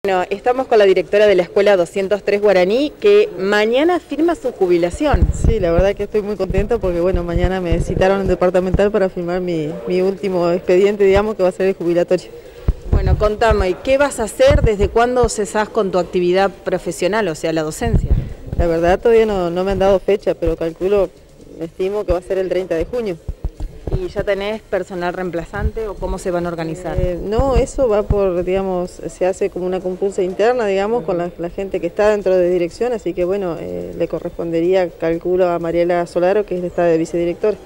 Bueno, estamos con la directora de la Escuela 203 Guaraní, que mañana firma su jubilación. Sí, la verdad que estoy muy contenta porque bueno, mañana me citaron en departamental para firmar mi último expediente, digamos, que va a ser el jubilatorio. Bueno, contame, ¿qué vas a hacer? ¿Desde cuándo cesás con tu actividad profesional, o sea, la docencia? La verdad todavía no me han dado fecha, pero estimo que va a ser el 30 de junio. ¿Y ya tenés personal reemplazante o cómo se van a organizar? No, eso va por, digamos, se hace como una compulsa interna, digamos, con la gente que está dentro de dirección, así que bueno, le correspondería, calculo, a Mariela Solaro, que está de vicedirectora,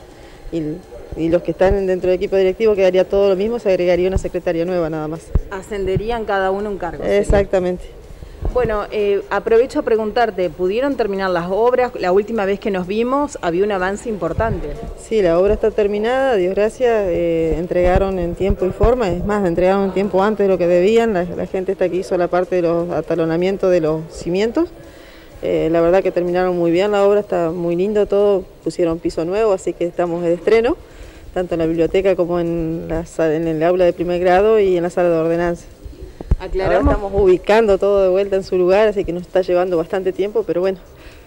y los que están dentro del equipo directivo quedaría todo lo mismo, se agregaría una secretaria nueva nada más. Ascenderían cada uno un cargo. Exactamente. Bueno, aprovecho a preguntarte, ¿pudieron terminar las obras? La última vez que nos vimos había un avance importante. Sí, la obra está terminada, Dios gracias, entregaron en tiempo y forma, es más, entregaron en tiempo antes de lo que debían, la gente está aquí hizo la parte de los atalonamientos de los cimientos, la verdad que terminaron muy bien la obra, está muy lindo todo, pusieron piso nuevo, así que estamos de estreno, tanto en la biblioteca como en el aula de primer grado y en la sala de ordenanza. Ahora estamos ubicando todo de vuelta en su lugar, así que nos está llevando bastante tiempo, pero bueno.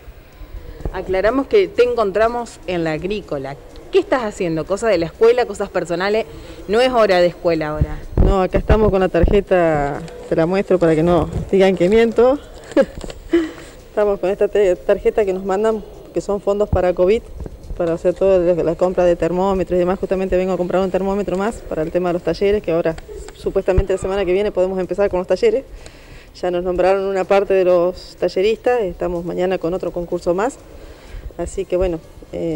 Aclaramos que te encontramos en la agrícola. ¿Qué estás haciendo? ¿Cosas de la escuela, cosas personales? No es hora de escuela ahora. No, acá estamos con la tarjeta, te la muestro para que no digan que miento. Estamos con esta tarjeta que nos mandan, que son fondos para COVID, para hacer toda la compra de termómetros y demás. Justamente vengo a comprar un termómetro más para el tema de los talleres, que ahora supuestamente la semana que viene podemos empezar con los talleres. Ya nos nombraron una parte de los talleristas, estamos mañana con otro concurso más. Así que bueno,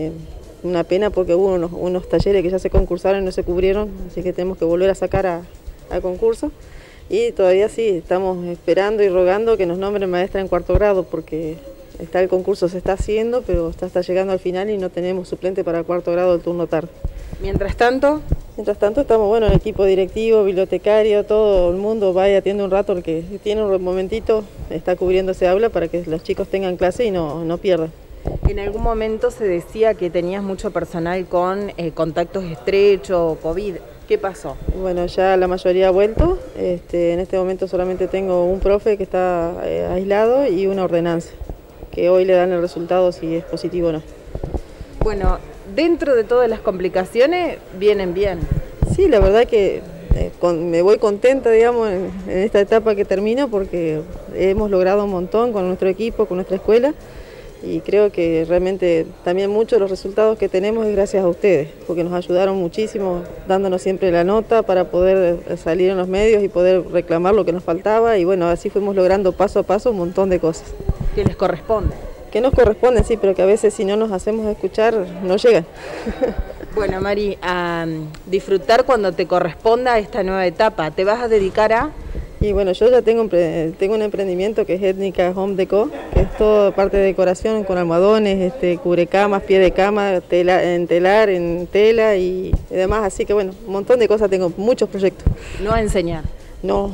una pena porque hubo unos talleres que ya se concursaron y no se cubrieron, así que tenemos que volver a sacar a concurso. Y todavía sí, estamos esperando y rogando que nos nombren maestra en cuarto grado, porque el concurso se está haciendo, pero está llegando al final y no tenemos suplente para el cuarto grado del turno tarde. Mientras tanto estamos, bueno, el equipo directivo, bibliotecario, todo el mundo va y atiende un rato, el que tiene un momentito está cubriendo ese aula para que los chicos tengan clase y no pierdan. En algún momento se decía que tenías mucho personal con contactos estrechos, COVID. ¿Qué pasó? Bueno, ya la mayoría ha vuelto. En este momento solamente tengo un profe que está aislado y una ordenanza, que hoy le dan el resultado si es positivo o no. Bueno, dentro de todas las complicaciones, vienen bien. Sí, la verdad que me voy contenta, digamos, en esta etapa que termina, porque hemos logrado un montón con nuestro equipo, con nuestra escuela, y creo que realmente también muchos de los resultados que tenemos es gracias a ustedes, porque nos ayudaron muchísimo, dándonos siempre la nota para poder salir en los medios y poder reclamar lo que nos faltaba, y bueno, así fuimos logrando paso a paso un montón de cosas. ¿Qué les corresponde? Que nos corresponden, sí, pero que a veces si no nos hacemos escuchar, no llegan. Bueno, Mari, a disfrutar cuando te corresponda esta nueva etapa. ¿Te vas a dedicar a...? Y bueno, yo ya tengo un emprendimiento que es Étnica Home Deco, que es toda parte de decoración con almohadones, cubrecamas, pie de cama, en telar, en tela y demás. Así que bueno, un montón de cosas, tengo muchos proyectos. No a enseñar. No.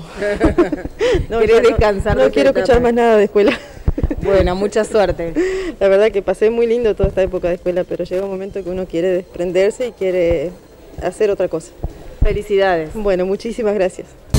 ¿Querés descansar? No quiero escuchar más nada de escuela. Bueno, mucha suerte. La verdad que pasé muy lindo toda esta época de escuela, pero llega un momento que uno quiere desprenderse y quiere hacer otra cosa. Felicidades. Bueno, muchísimas gracias.